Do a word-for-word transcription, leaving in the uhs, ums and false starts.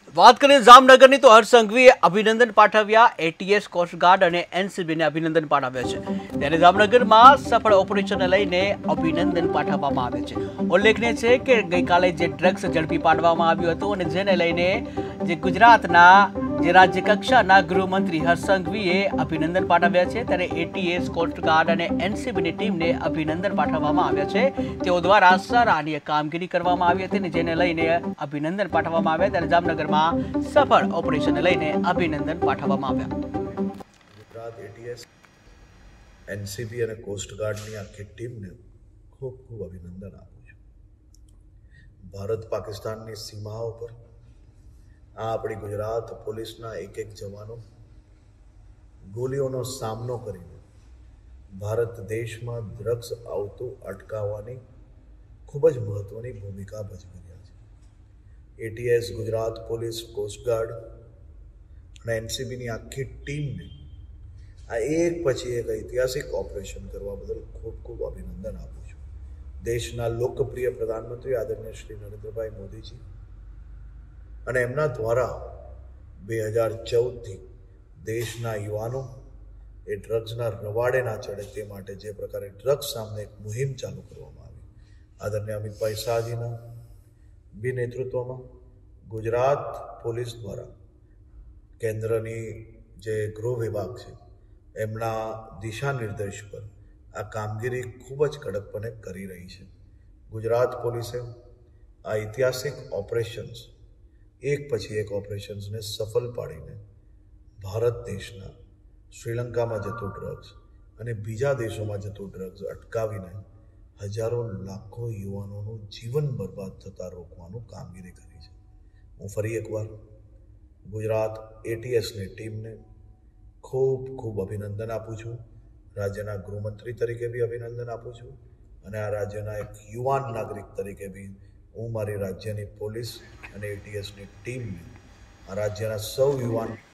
વાત કરીએ જામનગરની તો હર્ષ સંઘવીએ અભિનંદન પાઠવ્યા. એટીએસ, કોસ્ટગાર્ડ અને એનસીબીને અભિનંદન પાઠવ્યા છે. ત્યારે જામનગરમાં સફળ ઓપરેશનને લઈને અભિનંદન પાઠવવામાં આવે છે. ઉલ્લેખનીય છે કે ગઈકાલે જે ડ્રગ્સ ઝડપી પાડવામાં આવ્યું હતું અને જેને લઈને જે ગુજરાતના જે રાજ્ય કક્ષાના ગૃહમંત્રી હર્ષ સંઘવીએ અભિનંદન પાઠવ્યા છે. ત્યારે એટીએસ, કોસ્ટગાર્ડ અને એનસીબીની ટીમને અભિનંદન પાઠવવામાં આવ્યા છે. તેઓ દ્વારા સરાહનીય કામગીરી કરવામાં આવી હતી અને જેને લઈને અભિનંદન પાઠવવામાં આવ્યા. ત્યારે જામનગરમાં સફળ ઓપરેશનને લઈને અભિનંદન પાઠવવામાં આવ્યા. ગુજરાત એટીએસ, એનસીબી અને કોસ્ટગાર્ડની આખી ટીમને ખૂબ ખૂબ અભિનંદન આપું છું. ભારત પાકિસ્તાનની સીમાઓ પર આ આપણી ગુજરાત પોલીસના એક એક જવાનો ગોલીઓનો સામનો કરીને ભારત દેશમાં ડ્રગ્સ આવતું અટકાવવાની ખૂબ જ મહત્ત્વની ભૂમિકા ભજવી રહ્યા છે. એટીએસ, ગુજરાત પોલીસ, કોસ્ટગાર્ડ અને એનસીબીની આખી ટીમને આ એક પછી એક ઐતિહાસિક ઓપરેશન કરવા બદલ ખૂબ ખૂબ અભિનંદન આપું છું. દેશના લોકપ્રિય પ્રધાનમંત્રી આદરણીય શ્રી નરેન્દ્રભાઈ મોદીજી અને એમના દ્વારા બે હજાર ચૌદથી દેશના યુવાનો એ ડ્રગ્સના રવાડે ના ચડે તે માટે જે પ્રકારે ડ્રગ્સ સામે એક મુહિમ ચાલુ કરવામાં આવી, આદરણીય અમિતભાઈ શાહજીના બી નેતૃત્વમાં ગુજરાત પોલીસ દ્વારા કેન્દ્રની જે ગૃહ વિભાગ છે એમના દિશા નિર્દેશ પર આ કામગીરી ખૂબ જ કડકપણે કરી રહી છે. ગુજરાત પોલીસે આ ઐતિહાસિક ઓપરેશન્સ એક પછી એક ઓપરેશન્સને સફળ પાડીને ભારત દેશના શ્રીલંકામાં જતું ડ્રગ્સ અને બીજા દેશોમાં જતું ડ્રગ્સ અટકાવીને હજારો લાખો યુવાનોનું જીવન બરબાદ થતાં રોકવાનું કામગીરી કરી છે. હું ફરી એકવાર ગુજરાત એટીએસની ટીમને ખૂબ ખૂબ અભિનંદન આપું છું. રાજ્યના ગૃહમંત્રી તરીકે બી અભિનંદન આપું છું અને આ રાજ્યના એક યુવાન નાગરિક તરીકે બી હું મારી રાજ્યની પોલીસ અને એટીએસની ટીમને આ રાજ્યના સૌ યુવાન